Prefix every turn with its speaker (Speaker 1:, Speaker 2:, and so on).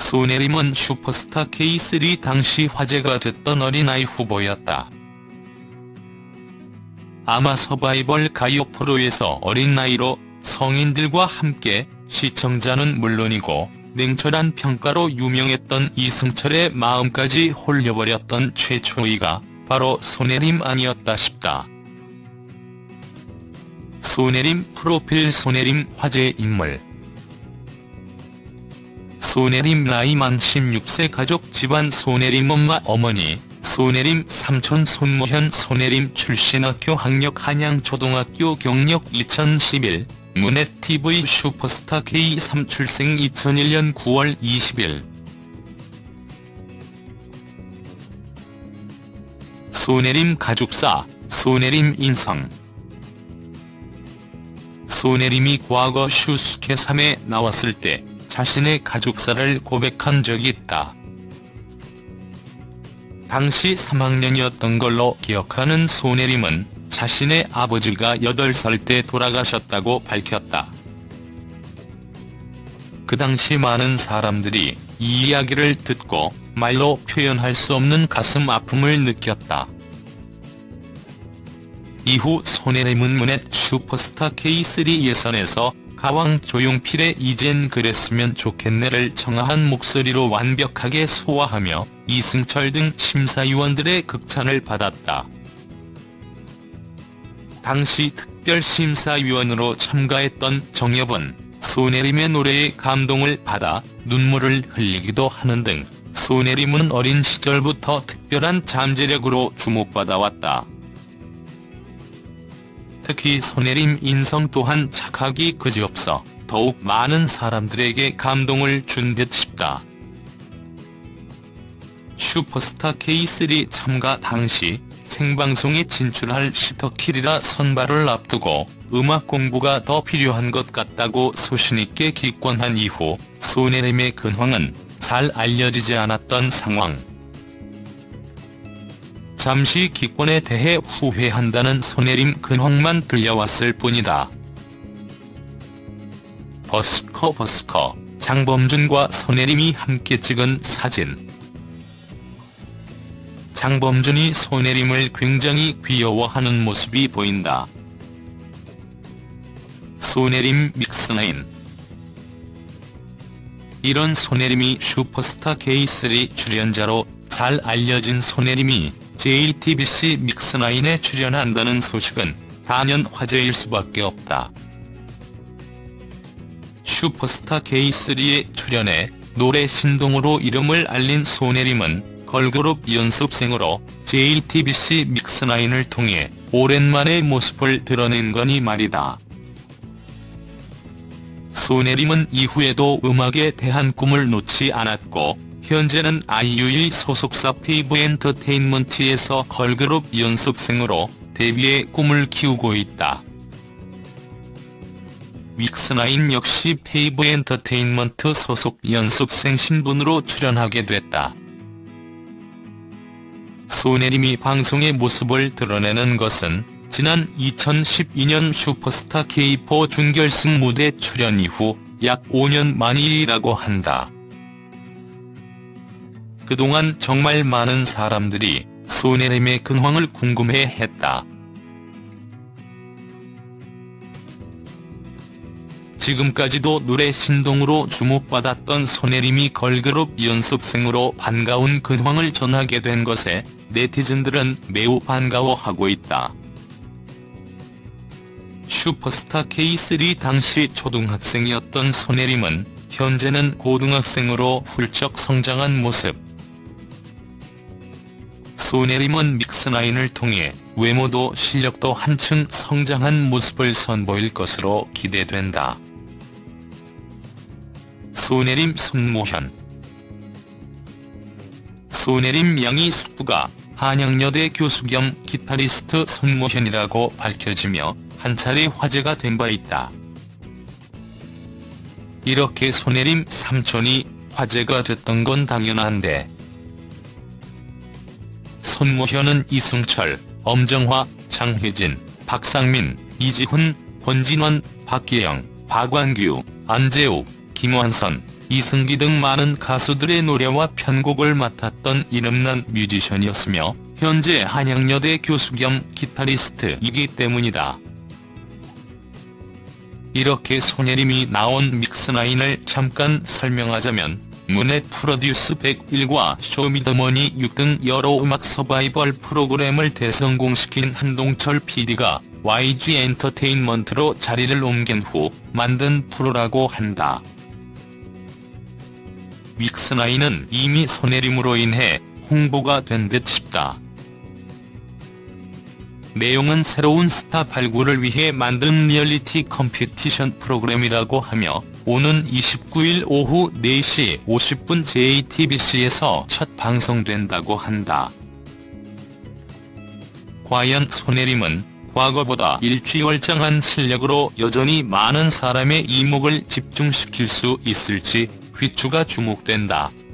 Speaker 1: 손예림은 슈퍼스타 K3 당시 화제가 됐던 어린아이 후보였다. 아마 서바이벌 가요 프로에서 어린 나이로 성인들과 함께 시청자는 물론이고 냉철한 평가로 유명했던 이승철의 마음까지 홀려버렸던 최초의가 바로 손예림 아니었다 싶다. 손예림 프로필. 손예림 화제 인물. 손예림 나이 만 16세. 가족 집안. 손예림 엄마 어머니 손예림, 삼촌 손모현. 손예림 출신 학교 학력 한양초등학교 경력 2011, 문해TV 슈퍼스타 K3 출생 2001년 9월 20일. 손예림 가족사. 손예림 인성. 손예림이 과거 슈스케 3에 나왔을 때 자신의 가족사를 고백한 적이 있다. 당시 3학년이었던 걸로 기억하는 손예림은 자신의 아버지가 8살 때 돌아가셨다고 밝혔다. 그 당시 많은 사람들이 이 이야기를 듣고 말로 표현할 수 없는 가슴 아픔을 느꼈다. 이후 손예림은 문해 슈퍼스타 K3 예선에서 가왕 조용필의 이젠 그랬으면 좋겠네를 청아한 목소리로 완벽하게 소화하며 이승철 등 심사위원들의 극찬을 받았다. 당시 특별심사위원으로 참가했던 정엽은 손예림의 노래에 감동을 받아 눈물을 흘리기도 하는 등 손예림은 어린 시절부터 특별한 잠재력으로 주목받아왔다. 특히 손예림 인성 또한 착하기 그지없어 더욱 많은 사람들에게 감동을 준 듯 싶다. 슈퍼스타 K3 참가 당시 생방송에 진출할 시터킬이라 선발을 앞두고 음악 공부가 더 필요한 것 같다고 소신있게 기권한 이후 손예림의 근황은 잘 알려지지 않았던 상황. 잠시 기권에 대해 후회한다는 손예림 근황만 들려왔을 뿐이다. 버스커. 장범준과 손예림이 함께 찍은 사진. 장범준이 손예림을 굉장히 귀여워하는 모습이 보인다. 손예림 믹스나인. 이런 손예림이 슈퍼스타 K3 출연자로 잘 알려진 손예림이 JTBC 믹스나인에 출연한다는 소식은 단연 화제일 수밖에 없다. 슈퍼스타 K3에 출연해 노래 신동으로 이름을 알린 손예림은 걸그룹 연습생으로 JTBC 믹스나인을 통해 오랜만에 모습을 드러낸 거니 말이다. 손예림은 이후에도 음악에 대한 꿈을 놓지 않았고 현재는 아이유의 소속사 페이브엔터테인먼트에서 걸그룹 연습생으로 데뷔의 꿈을 키우고 있다. 믹스나인 역시 페이브엔터테인먼트 소속 연습생 신분으로 출연하게 됐다. 손예림이 방송의 모습을 드러내는 것은 지난 2012년 슈퍼스타 K4 준결승 무대 출연 이후 약 5년 만이라고 한다. 그동안 정말 많은 사람들이 손예림의 근황을 궁금해했다. 지금까지도 노래 신동으로 주목받았던 손예림이 걸그룹 연습생으로 반가운 근황을 전하게 된 것에 네티즌들은 매우 반가워하고 있다. 슈퍼스타 K3 당시 초등학생이었던 손예림은 현재는 고등학생으로 훌쩍 성장한 모습. 손예림은 믹스나인을 통해 외모도 실력도 한층 성장한 모습을 선보일 것으로 기대된다. 손예림 손모현. 손예림 양이 숙부가 한양여대 교수 겸 기타리스트 손모현이라고 밝혀지며 한 차례 화제가 된 바 있다. 이렇게 손예림 삼촌이 화제가 됐던 건 당연한데 손모현은 이승철, 엄정화, 장혜진, 박상민, 이지훈, 권진원, 박예영, 박완규, 안재욱, 김완선, 이승기 등 많은 가수들의 노래와 편곡을 맡았던 이름난 뮤지션이었으며 현재 한양여대 교수 겸 기타리스트이기 때문이다. 이렇게 손예림이 나온 믹스9을 잠깐 설명하자면 문의 프로듀스 101과 쇼미더머니 6 등 여러 음악 서바이벌 프로그램을 대성공시킨 한동철 PD가 YG 엔터테인먼트로 자리를 옮긴 후 만든 프로라고 한다. 믹스9은 이미 손예림으로 인해 홍보가 된 듯 싶다. 내용은 새로운 스타 발굴을 위해 만든 리얼리티 컴피티션 프로그램이라고 하며 오는 29일 오후 4시 50분 JTBC에서 첫 방송된다고 한다. 과연 손예림은 과거보다 일취월장한 실력으로 여전히 많은 사람의 이목을 집중시킬 수 있을지 귀추가 주목된다.